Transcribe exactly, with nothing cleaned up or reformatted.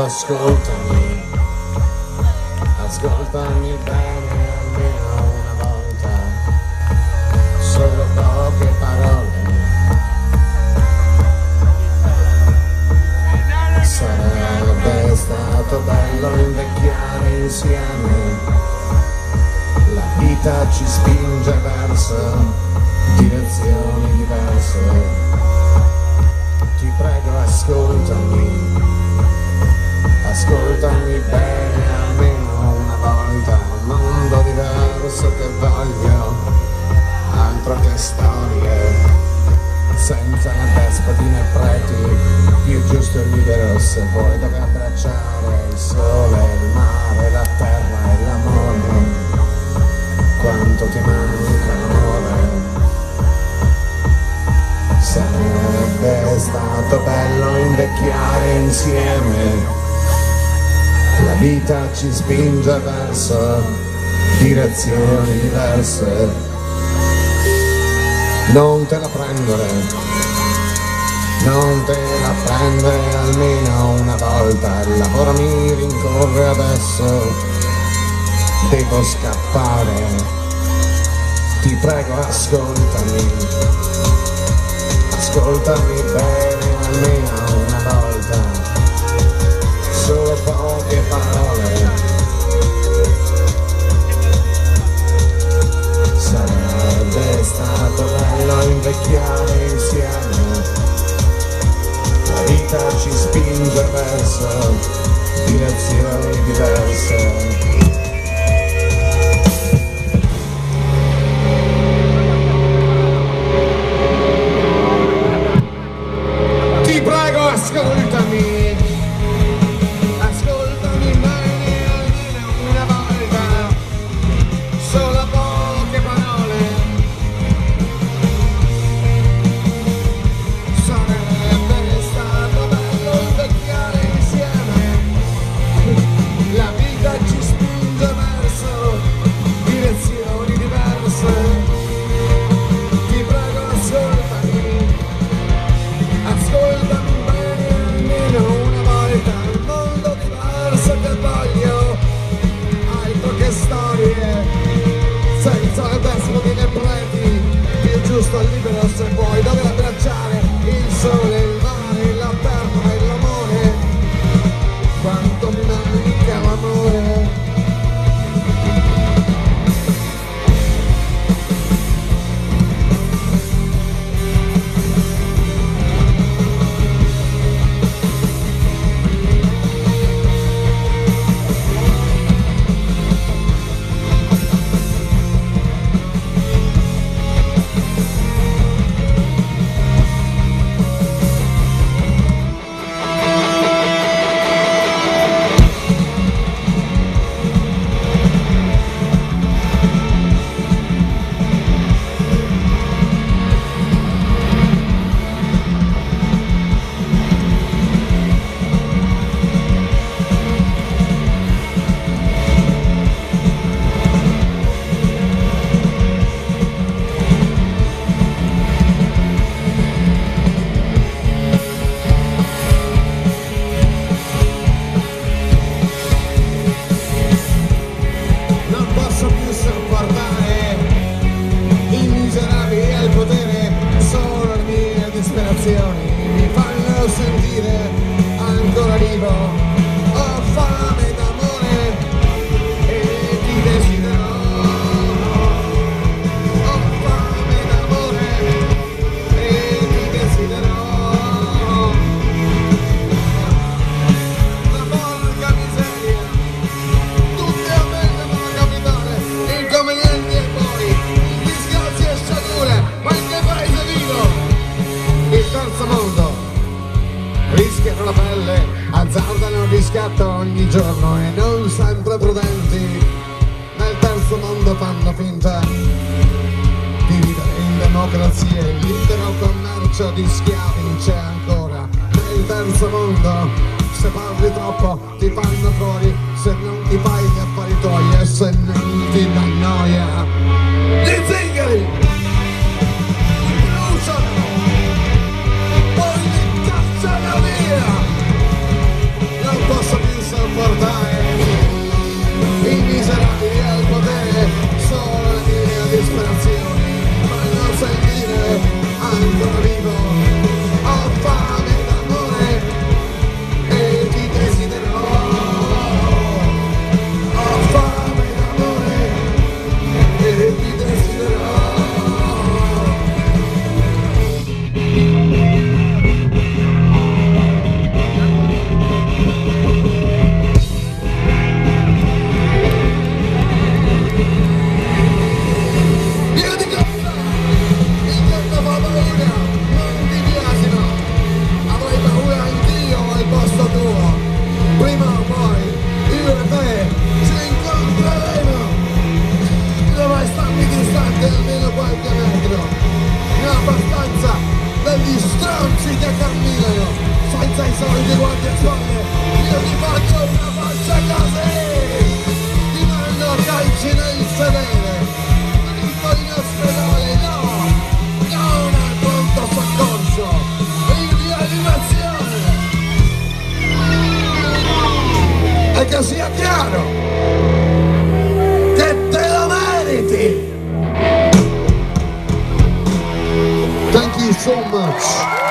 ascoltami, ascoltami bene almeno una volta, solo poche parole. Sarebbe stato bello invecchiare insieme, la vita ci spinge verso direzioni diverse. Ti prego ascoltami, ascoltami bene almeno una volta, un mondo diverso che voglio, altro che storie, senza despoti né preti, più giusto e libero se vuoi, dove abbracciare il sole, il mare, la terra e l'amore. Quanto ti manca amore. Sarebbe stato bello invecchiare insieme, la vita ci spinge verso direzioni diverse. Non te la prendere, non te la prendere almeno una volta, il lavoro mi rincorre adesso, devo scappare. Ti prego ascoltami, ascoltami bene almeno una volta, solo poche parole. Sarebbe stato bello invecchiare insieme, la vita ci spinge verso direzioni diverse. Ascoltami, ascoltami bene almeno una volta, solo poche parole. Sarebbe stato bello invecchiare insieme, la vita ci spinge verso direzioni diverse. Ti prego ascoltami, ascoltami una volta, il mondo diverso che voglio, altro che storie, senza despoti né preti, più giusto e libero se vuoi, dove abbracciare il sole, il mare, la terra e l'amore. Quanto mi manca l'amore. Mi fanno sentire ancora vivo, ho fame d'amore e ti desidero, ho fame d'amore e ti desidero. Ma porca miseria, tutte a me devono capitare, inconvenienti e poi disgrazie e sciagure, ma in che paese vivo? Il terzo mondo, rischiano la pelle, azzardano il riscatto ogni giorno e non sempre prudenti. Nel terzo mondo fanno finta di vivere in democrazia, il libero commercio di schiavi c'è ancora. Nel terzo mondo, se parli troppo ti fanno fuori, se non ti fai gli affari tuoi e se non ti dà noia. Gli zingari ti bruciano, poi li cacciano via. Non posso almeno qualche metro, ne ho abbastanza degli stronzi che camminano senza i soliti guanti a spalle. Io ti faccio una faccia così, ti mando calci nel sedere, tutto in ospedale, no, non al pronto soccorso, in rianimazione. E che sia chiaro che te lo meriti. Thank you so much.